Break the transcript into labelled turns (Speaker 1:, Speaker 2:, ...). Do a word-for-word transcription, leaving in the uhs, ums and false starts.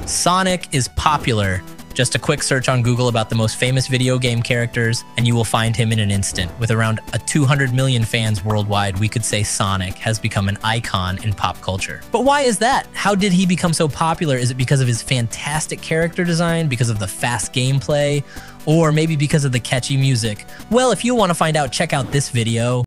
Speaker 1: Sonic is popular. Just a quick search on Google about the most famous video game characters, and you will find him in an instant. With around a two hundred million fans worldwide, we could say Sonic has become an icon in pop culture. But why is that? How did he become so popular? Is it because of his fantastic character design, because of the fast gameplay, or maybe because of the catchy music? Well, if you want to find out, check out this video.